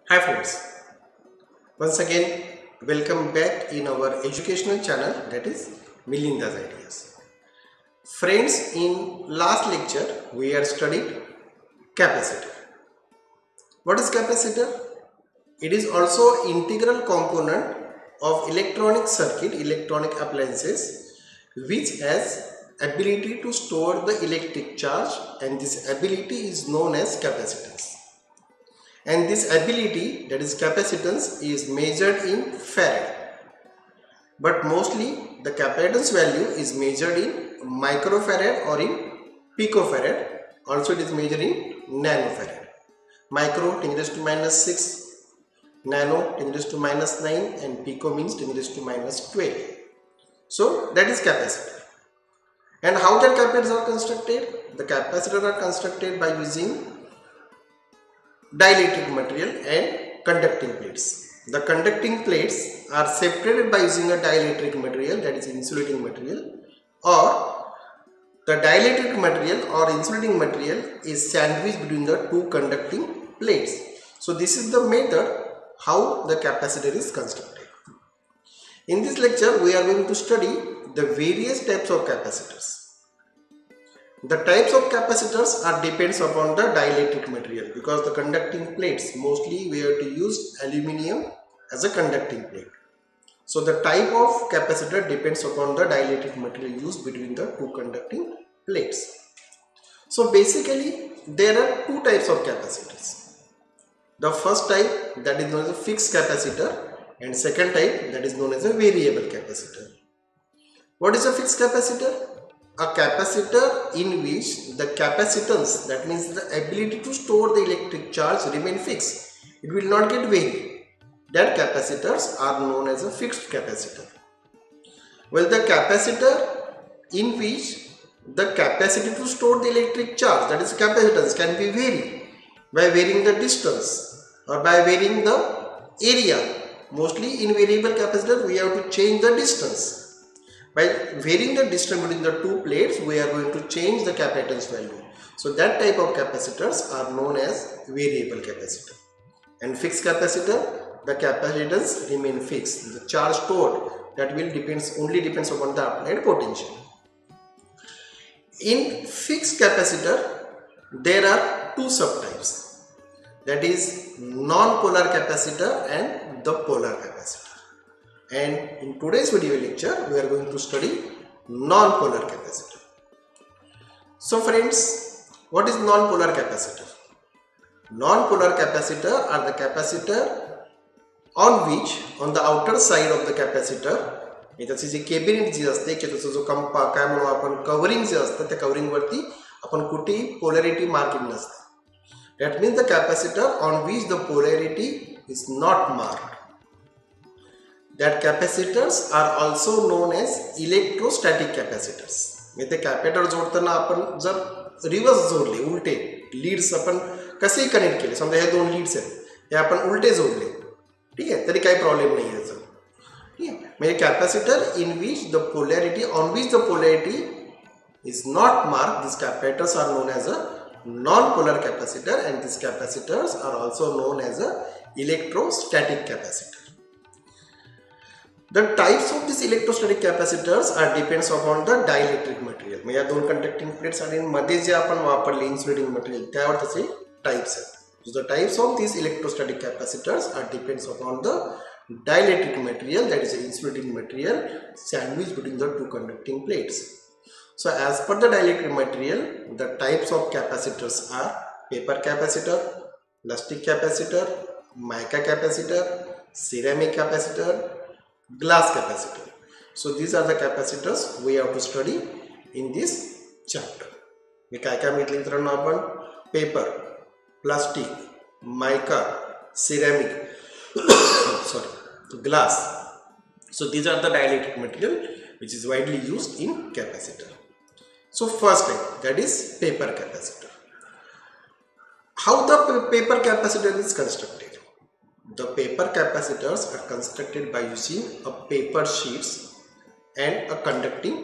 Hi friends, once again welcome back in our educational channel, that is Milinda's Ideas. Friends, in last lecture we are studied capacitor. What is capacitor? It is also integral component of electronic circuit, electronic appliances, which has ability to store the electric charge, and this ability is known as capacitance. And this ability, that is capacitance, is measured in farad, but mostly the capacitance value is measured in microfarad or in picofarad. Also it is measured in nanofarad. Micro 10 raised to minus 6, nano 10 raised to minus 9, and pico means 10 raised to minus 12. So that is capacitor. And how the capacitors are constructed? The capacitors are constructed by using dielectric material and conducting plates. The conducting plates are separated by using a dielectric material, that is insulating material, or the dielectric material or insulating material is sandwiched between the two conducting plates. So this is the method how the capacitor is constructed. In this lecture we are going to study the various types of capacitors. The types of capacitors are depends upon the dielectric material, because the conducting plates mostly we have to use aluminium as a conducting plate. So the type of capacitor depends upon the dielectric material used between the two conducting plates. So basically there are two types of capacitors. The first type, that is known as a fixed capacitor, and second type, that is known as a variable capacitor. What is a fixed capacitor? A capacitor in which the capacitance, that means the ability to store the electric charge, remain fixed. It will not get varied. That capacitors are known as a fixed capacitor. Well, the capacitor in which the capacity to store the electric charge, that is capacitance, can be varied by varying the distance or by varying the area. Mostly in variable capacitor we have to change the distance. By varying the distance between the two plates, we are going to change the capacitance value. So that type of capacitors are known as variable capacitor. And fixed capacitor, the capacitance remain fixed. The charge stored, that will only depends upon the applied potential. In fixed capacitor, there are two subtypes. That is non-polar capacitor and the polar capacitor. And in today's video lecture we are going to study non-polar capacitor. So friends, what is non-polar capacitor? Non-polar capacitor are the capacitor on which, on the outer side of the capacitor, त्याची जी cabinet जी असते की त्याचा जो काय म्हणू आपण covering जे असतं त्या कव्हरिंग वरती आपण कुठेही पोलॅरिटी मार्किंग नसते. That means the capacitor on which the polarity is not marked. That capacitors are also known as electrostatic capacitors. म्हणजे कॅपेसिटर जोडताना आपण जर रिव्हर्स जोडले, उलटे लीड्स आपण कसे कनेक्ट केले, समजा हे दोन लीड्स आहेत, हे आपण उलटे जोडले, ठीक आहे, तरी काही प्रॉब्लेम नाही याचा. ठीक आहे, म्हणजे capacitor in which the polarity on which the polarity is not mark, this capacitors are known as a non-polar capacitor, and these capacitors are also known as a electrostatic capacitor. The types of these electrostatic capacitors are depends upon the dielectric material. म्हणजे या दोन conducting plates आणि मध्ये जे आपण वापरले insulating material त्यावर त्याचे types आहेत. So the types of these electrostatic capacitors are depends upon the dielectric material, that is the insulating material sandwiched between the two conducting plates. So as per the dielectric material, the types of capacitors are paper capacitor, plastic capacitor, mica capacitor, ceramic capacitor, glass capacitor. So these are the capacitors we have to study in this chapter. मी काय काय म्हटले मित्रांनो आपण? Paper, plastic, mica, ceramic, sorry, glass. So these are the dielectric material which is widely used in capacitor. So first type, that is paper capacitor. How the paper capacitor is constructed? The paper capacitors are constructed by using a paper sheets and a conducting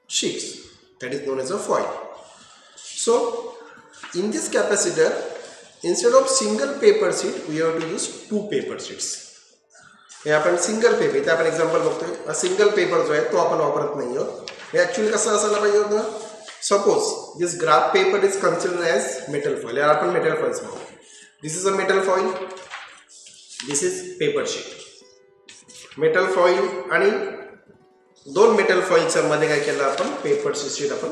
sheets, that is known as a foil. So in this capacitor instead of single paper sheet we have to use 2 paper sheets. हे आपण single paper, इथे आपण example बघतोय. Single paper जो आहे तो आपण वापरत नाही आहोत. हे ॲक्च्युअली कसं असायला पाहिजे होतं, suppose this graph paper is considered as metal foil. याला आपण मेटल फॉइल्स म्हणू. This is a metal foil, this is paper sheet. Metal foil आणि 2 मेटल फॉइलच्या मध्ये काय केलं आपण, पेपर शीट आपण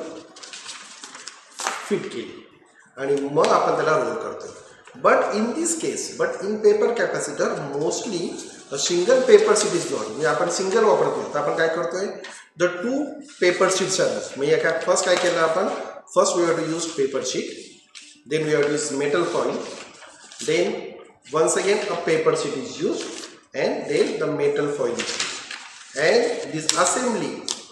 फिट केली आणि मग आपण त्याला रोल करतोय. But in this case, but in paper capacitor mostly single paper sheet is not. म्हणजे आपण सिंगल वापरत नाही, तर आपण काय करतोय, the 2 paper sheets are use. म्हणजे काय फर्स्ट काय केलं आपण, first we have to use paper sheet, then we have to use metal foil, then once again a paper sheet is used and then the metal foil is used, and this assembly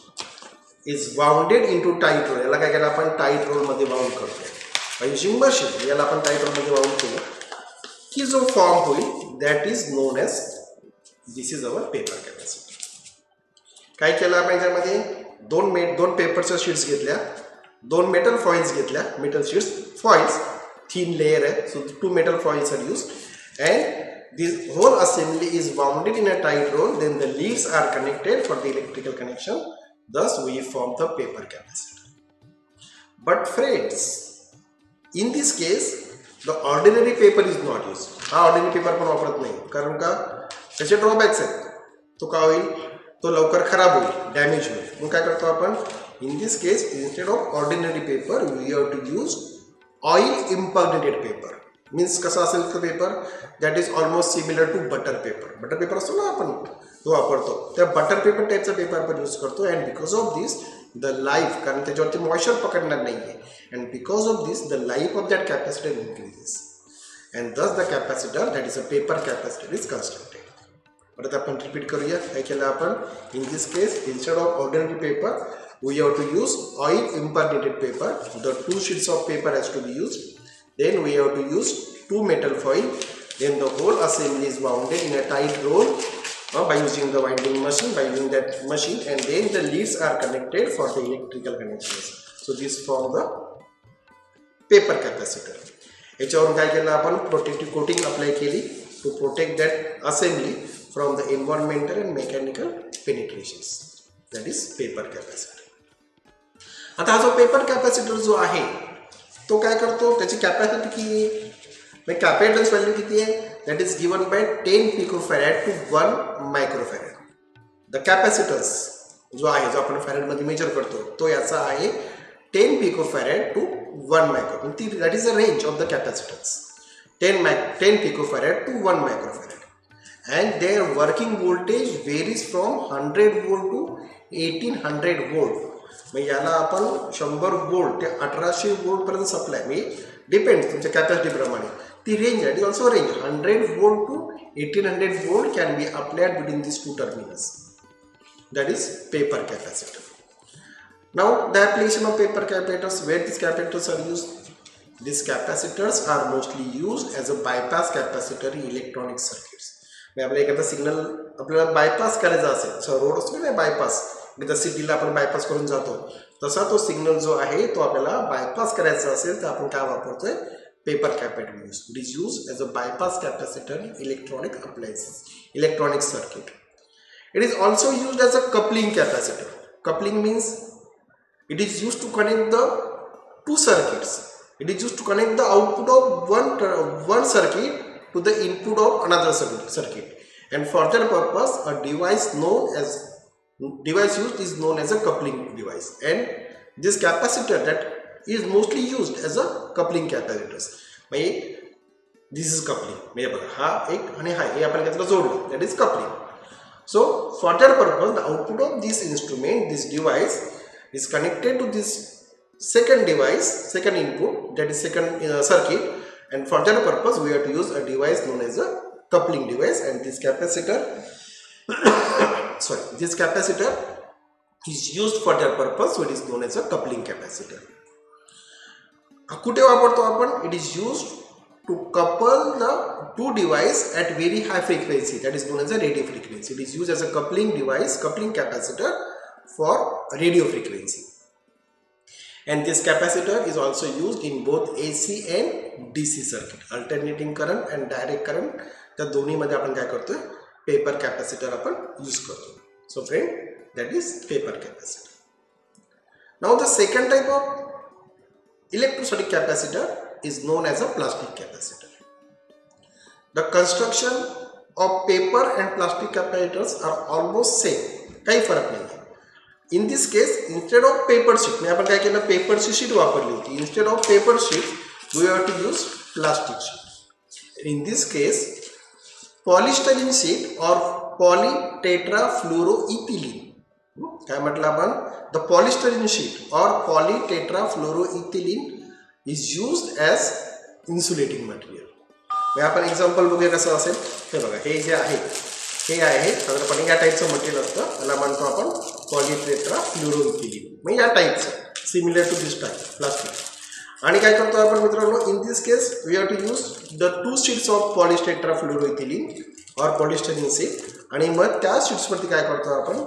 is wounded into tight roll. याला काय केलं आपण, tight roll मध्ये wound करतो by using machine. याला आपण tight roll मध्ये wound केलं की जो फॉर्म होईल that is known as, this is our paper capacity. काय केलं आपण याच्यामध्ये, 2 पेपरच्या शीट्स घेतल्या, 2 मेटल फॉइल्स घेतल्या, metal sheets foils thin layer आहे, so 2 metal foils are used, and this whole assembly is wounded in a tight roll. Then the leads are connected for the electrical connection. Thus we form the paper capacitor. But friends, in this case the ordinary paper is not used. हा ordinary paper पण वापरत नाही, कारण का त्याचे drawbacks आहेत. तो का होईल, तो लवकर खराब होईल, डॅमेज होईल. मग काय करतो आपण, in this case instead of ordinary paper we have to use oil impregnated paper. Means कसा असेल तो paper, that is almost similar to butter paper. Butter paper असतो ना आपण, तो वापरतो, त्या बटर पेपर टाईपचा पेपर आपण यूज करतो. And because of this the life, कारण त्याच्यावरती मॉइश्चर पकडणार नाही आहे, and because of this the life of that capacitor increases, and thus the capacitor that is a paper capacitor is constructed. परत आपण रिपीट करूया. काय केलं आपण, in this case instead of ordinary paper we have to use oil impregnated paper. The 2 sheets of paper has to be used. Then we have to use 2 metal foil. Then the whole assembly is wounded in a tight roll by using the winding machine, by using that machine, and then the leads are connected for the electrical connections. So this form the paper capacitor. याच्यावरून काय केलं आपण, protective coating apply केली to protect that assembly from the environmental and mechanical penetrations. That is paper capacitor. आता हा जो paper capacitor जो आहे तो काय करतो, त्याची कॅपॅसिटी किती, म्हणजे कॅपॅसिटन्स व्हॅल्यू किती आहे, that is given by 10 picofarad to 1 microfarad. The capacitance जो आहे, जो आपण फॅरेडमध्ये मेजर करतो, तो याचा आहे 10 picofarad to 1 micro. That is the range of the capacitance, 10 picofarad to 1 microfarad. And their working voltage varies from 100 volt to 1800 volt. मग याला आपण 100 वोल्ट ते 1800 वोल्ट पर्यंत सप्लाय, म्हणजे डिपेंड्स तुमच्या कॅपॅसिटीप्रमाणे ती रेंज आहे. It is also range 100 volt to 1800 volt can be applied between this 2 terminals. That is paper capacitor. Now the application of paper capacitors, where this capacitors are used. This capacitors are mostly used as a bypass capacitor in electronic circuits. म्हणजे आपल्याला एखादा signal आपल्याला bypass करायचा असेल, सो road असतो ना bypass, त्या सिटीला आपण बायपास करून जातो, तसा तो सिग्नल जो आहे तो आपल्याला बायपास करायचा असेल तर आपण काय वापरतोय, paper capacitor use. It is use as a bypass capacitor in electronic appliances, electronic circuit. It is also used as a coupling capacitor. Coupling means it is use to connect the 2 circuits. It is used to connect the output of one circuit to the input of another circuit, and for that purpose a device used is known as a coupling device, and this capacitor that is mostly used as a coupling capacitors. This is coupling. हा एक आणि हा हे आपण घेतलं जोडलं, that is coupling. So for that purpose the output of this instrument, this device is connected to this second device, second input, that is second circuit, and for that purpose we have to use a device known as a coupling device. And this capacitor this capacitor is used for that purpose, so it is known as a coupling capacitor. कुठे वापरतो आपण, it is used to couple the 2 devices at very high frequency, that is known as a radio frequency. It is used as a coupling device, coupling capacitor for radio frequency. and this capacitor is also used in both AC and DC circuit, alternating current and direct current. त्या दोन्ही मध्ये आपण काय करतोय, paper capacitor आपण use करतो. So friend, that is paper capacitor. Now the second type of electrostatic capacitor is known as a plastic capacitor. The construction of paper and plastic capacitors are almost same. काही फरक नाही. In this case, instead of paper sheet, मी आपण काय केलं, paper ची sheet वापरली होती. Instead of paper sheet we have to use plastic sheet. In this case, polystyrene sheet or polytetrafluoroethylene, काय म्हटलं आपण, the polystyrene sheet or polytetrafluoroethylene is used as insulating material. मी आपण एक्झाम्पल बघूया कसं असेल. हे बघा, हे जे आहे हे आहे साधारणपणे या टाईपचं मटेरियल असतं, त्याला म्हणतो आपण पॉलीटेट्राफ्लोरोइथिलीन. म्हणजे या टाईपचं, similar to this type plastic. आणि काय करतो आपण मित्रांनो, in this case we have to use the 2 sheets of polytetrafluoroethylene और पॉलीस्टायरीन शीट. आणि मग त्या शीट्सवरती काय करतो आपण,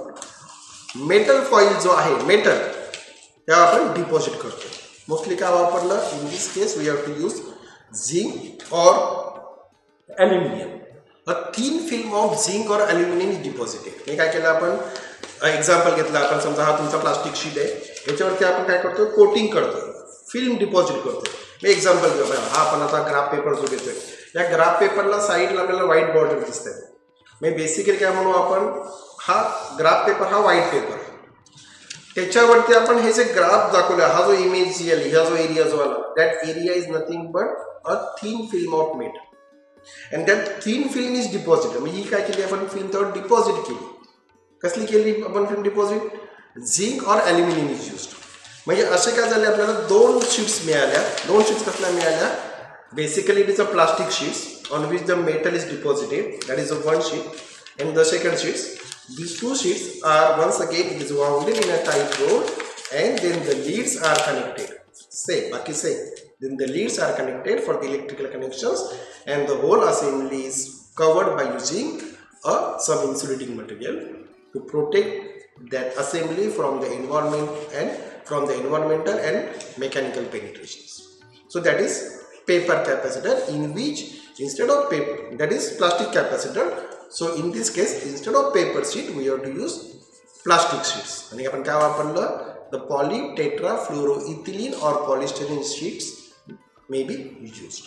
मेटल फॉईल जो आहे मेटल, त्या आपण डिपॉझिट करतो. मोस्टली काय वापरलं, in this case we have to use zinc और aluminium. A thin film of zinc or aluminum is deposited. हे काय केलं आपण, एक्झाम्पल घेतलं आपण, समजा हा तुमचा प्लास्टिक शीट आहे, याच्यावरती आपण काय करतो, कोटिंग करतो, फिल्म डिपॉझिट करतो. मी एक्झाम्पल घेऊ, हा आपण आता ग्राफ पेपर जो घेतोय, या ग्राफ पेपरला साईडला आपल्याला व्हाईट बॉर्डर दिसत आहे. मी बेसिकली काय म्हणू आपण, हा ग्राफ पेपर हा व्हाईट पेपर, त्याच्यावरती आपण हे जे ग्राफ दाखवलं, हा जो इमेज हा जो एरिया जो आला, that area is nothing but a thin film of metal. and that thin film is deposited. म्हणजे ही काय केली आपण, फिल्म त्यावर डिपॉझिट केली. कसली केली आपण फिल्म डिपॉझिट, झिंक और ॲल्युमिनियम इज यूज्ड. म्हणजे असे काय झाले, आपल्याला 2 शीट्स मिळाल्या. 2 शीट्स कसल्या मिळाल्या, basically it is a plastic sheets on which the metal is deposited, that is a 1 sheet, and the second sheets, these 2 sheets are once again it is wounded in a tight rod and then the leads are connected. Same, बाकी same. Then the leads are connected for the electrical connections and the whole assembly is covered by using some insulating material to protect that assembly from the environment and from the environmental and mechanical penetrations. So that is paper capacitor, in which instead of paper, that is plastic capacitor. So in this case, instead of paper sheet we have to use plastic sheets. आणि आपण काय वापरलं, the polytetrafluoroethylene or polystyrene sheets may be used.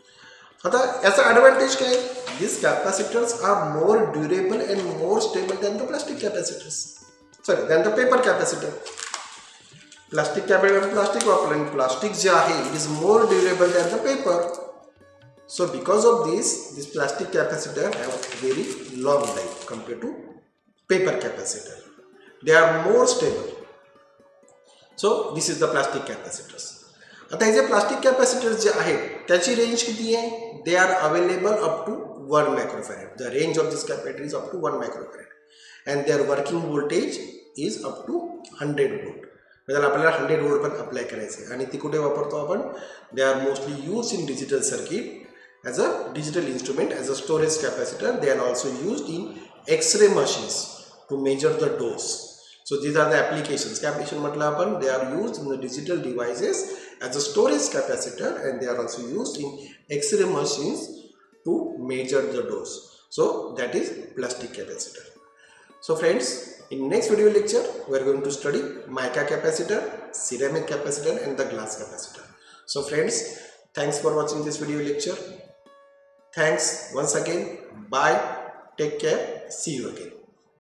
आता याचा advantage काय, these capacitors are more durable and more stable than the plastic capacitors, than the paper capacitor. Plastic capacitor plastic वापरलं, आणि plastic जे आहे it is more durable than the paper. So because of this plastic capacitor have very long life compare to paper capacitor. They are more stable. So this is the plastic capacitors. आता हे जे plastic capacitors जे आहेत त्याची range किती आहे, they are available up to 1 microfarad. The range of this capacitor is up to 1 microfarad and their working voltage is up to 100 volt. म्हणजे आपल्याला 100 volt पण apply करायचे आहे. आणि ती कुठे वापरतो आपण, they are mostly use in digital circuit as a digital instrument, as a storage capacitor. They are also used in X ray machines to measure the dose. So these are the applications. Application मतलब अपन, they are used in the digital devices as a storage capacitor and they are also used in X-ray machines to measure the dose. So that is plastic capacitor. So friends, in next video lecture we are going to study mica capacitor, ceramic capacitor and the glass capacitor. So friends, thanks for watching this video lecture. Thanks once again. Bye. Take care. See you again.